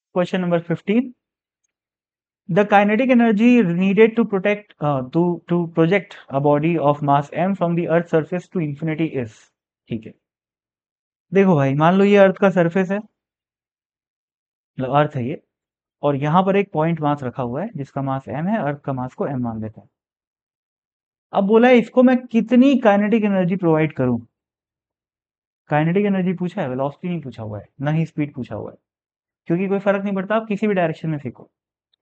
Question number 15. The kinetic energy needed to project a body of mass m from the earth's surface to infinity is. ठीक है, देखो भाई, मान लो ये अर्थ का सरफेस है, मतलब अर्थ है ये, और यहाँ पर एक पॉइंट मास रखा हुआ है जिसका मास m है, अर्थ का मास को m मान लेते हैं. अब बोला है इसको मैं कितनी काइनेटिक एनर्जी प्रोवाइड करूं. काइनेटिक एनर्जी पूछा है, वेलोसिटी नहीं पूछा हुआ है, ना ही स्पीड पूछा हुआ है, क्योंकि कोई फर्क नहीं पड़ता, आप किसी भी डायरेक्शन में फेंको.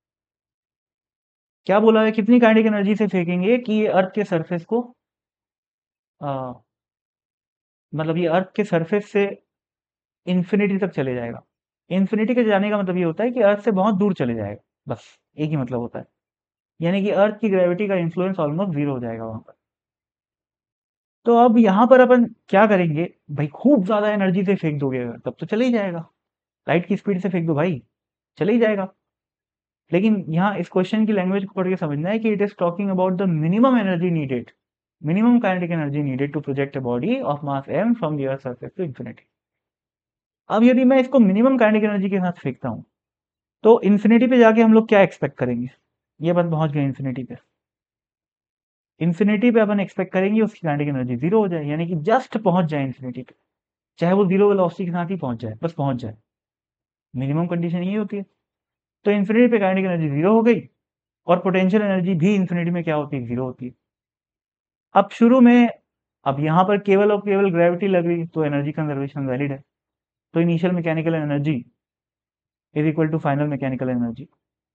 क्या बोला है, कितनी काइनेटिक एनर्जी से फेंकेंगे कि ये अर्थ के सरफेस को मतलब ये अर्थ के सरफेस से इन्फिनिटी तक चले जाएगा. इन्फिनिटी के जाने का मतलब ये होता है कि अर्थ से बहुत दूर चले जाएगा, बस एक ही मतलब होता है. यानी कि अर्थ की ग्रेविटी का इन्फ्लुएंस ऑलमोस्ट जीरो हो जाएगा वहां पर. तो अब यहाँ पर अपन क्या करेंगे भाई, खूब ज्यादा एनर्जी से फेंक दोगे अगर, तब तो चले ही जाएगा. लाइट की स्पीड से फेंक दो भाई, चले ही जाएगा. लेकिन यहाँ इस क्वेश्चन की लैंग्वेज को पढ़ के समझना है कि it is talking about the minimum energy needed, minimum kinetic energy needed to project a body of mass m from the earth surface to infinity. अब यदि मैं इसको मिनिमम काइनेटिक एनर्जी के साथ फेंकता हूँ, तो इन्फिनिटी पे जाके हम लोग क्या एक्सपेक्ट करेंगे. ये बात पहुंच गए इन्फिनिटी पे. इन्फिनिटी पे अपन एक्सपेक्ट करेंगे उसकी काइनेटिक एनर्जी जीरो हो जाए, यानी कि जस्ट पहुंच जाए इन्फिनिटी पे, चाहे वो जीरो वेलोसिटी के साथ ही पहुंच जाए, बस पहुंच जाए. मिनिमम कंडीशन ये होती है. तो इन्फिनिटी पे काइनेटिक एनर्जी जीरो हो गई, और पोटेंशियल एनर्जी भी इन्फिनिटी में क्या होती है, जीरो होती है. अब शुरू में, अब यहाँ पर केवल और केवल ग्रेविटी लग रही, तो एनर्जी कंजर्वेशन वैलिड है. तो initial mechanical energy is equal to final mechanical energy,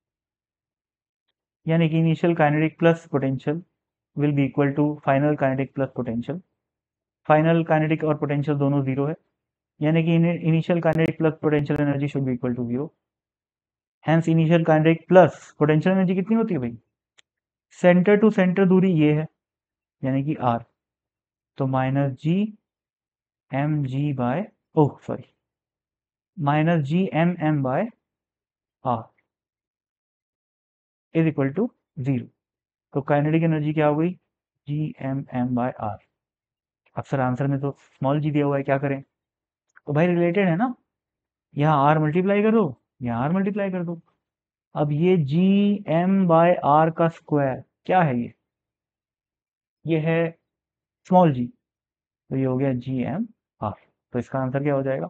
यानी कि initial kinetic plus potential will be equal to final kinetic plus potential. Final kinetic और पोटेंशियल दोनों जीरो है, यानी कि initial kinetic plus potential energy should be equal to zero. Hence initial kinetic plus potential energy कितनी होती है भाई, centre to centre दूरी ये है, यानी कि r, तो minus G M G by, oh sorry, minus G M M by R is equal to zero. तो काइनेटिक एनर्जी क्या हो गई, G M M by R. अक्सर आंसर में तो स्मॉल जी दिया हुआ है, क्या करें. तो भाई रिलेटेड है ना, यहाँ आर मल्टीप्लाई कर दो, यहाँ आर मल्टीप्लाई कर दो. अब ये जी एम बाय आर का स्क्वायर क्या है, ये है स्मॉल जी, तो ये हो गया जी एम आर. तो इसका आंसर क्या हो जाएगा.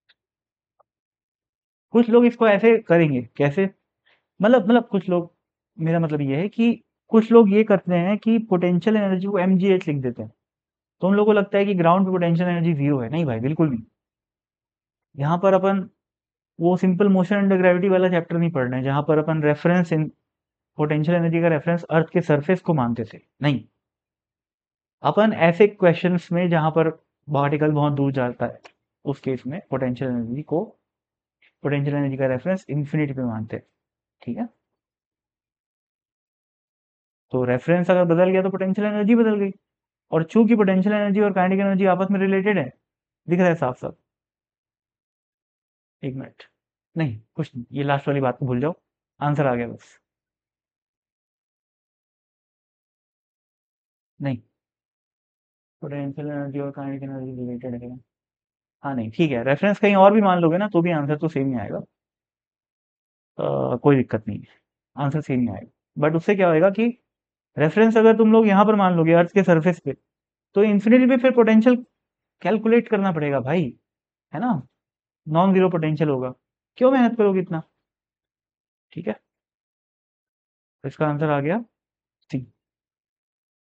कुछ लोग इसको ऐसे करेंगे, कैसे, मतलब कुछ लोग, मेरा मतलब ये है कि कुछ लोग ये करते हैं कि पोटेंशियल एनर्जी को mgh लिख देते हैं, तो उन लोगों को लगता है कि ग्राउंड पे पोटेंशियल एनर्जी जीरो है. नहीं भाई, बिल्कुल नहीं. यहाँ पर अपन वो सिंपल मोशन अंडर ग्रेविटी वाला चैप्टर नहीं पढ़ रहे हैं, जहां पर अपन रेफरेंस इन पोटेंशियल एनर्जी का रेफरेंस अर्थ के सरफेस को मानते थे. नहीं, अपन ऐसे क्वेश्चंस में जहां पर पार्टिकल बहुत दूर जाता है, उस केस में पोटेंशियल एनर्जी को, पोटेंशियल एनर्जी का रेफरेंस इंफिनिटी पे मानते हैं. ठीक है, तो रेफरेंस अगर बदल गया तो पोटेंशियल एनर्जी बदल गई. और चूंकि पोटेंशियल एनर्जी और काइनेटिक एनर्जी आपस में रिलेटेड है, दिख रहा है साफ साफ. एक मिनट, नहीं कुछ नहीं, ये लास्ट वाली बात को भूल जाओ, आंसर आ गया बस. नहीं, पोटेंशियल एनर्जी और काइनेटिक एनर्जी रिलेटेड है. हाँ नहीं, ठीक है, रेफरेंस कहीं और भी मान लोगे ना तो भी आंसर तो सेम ही आएगा. कोई दिक्कत नहीं है, आंसर सेम ही आएगा. बट उससे क्या होएगा कि रेफरेंस अगर तुम लोग यहाँ पर मान लोगे अर्थ के सरफेस पे, तो इन्फिनिटी पे फिर पोटेंशियल कैलकुलेट करना पड़ेगा भाई, है ना. नॉन जीरो पोटेंशियल होगा, क्यों मेहनत करोगे इतना. ठीक है, तो इसका आंसर आ गया